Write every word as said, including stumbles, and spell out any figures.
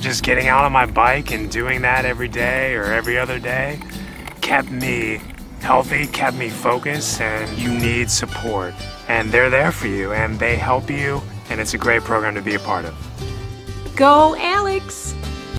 just getting out on my bike and doing that every day or every other day kept me healthy, kept me focused, and you need support. And they're there for you, and they help you, and it's a great program to be a part of. Go Alex!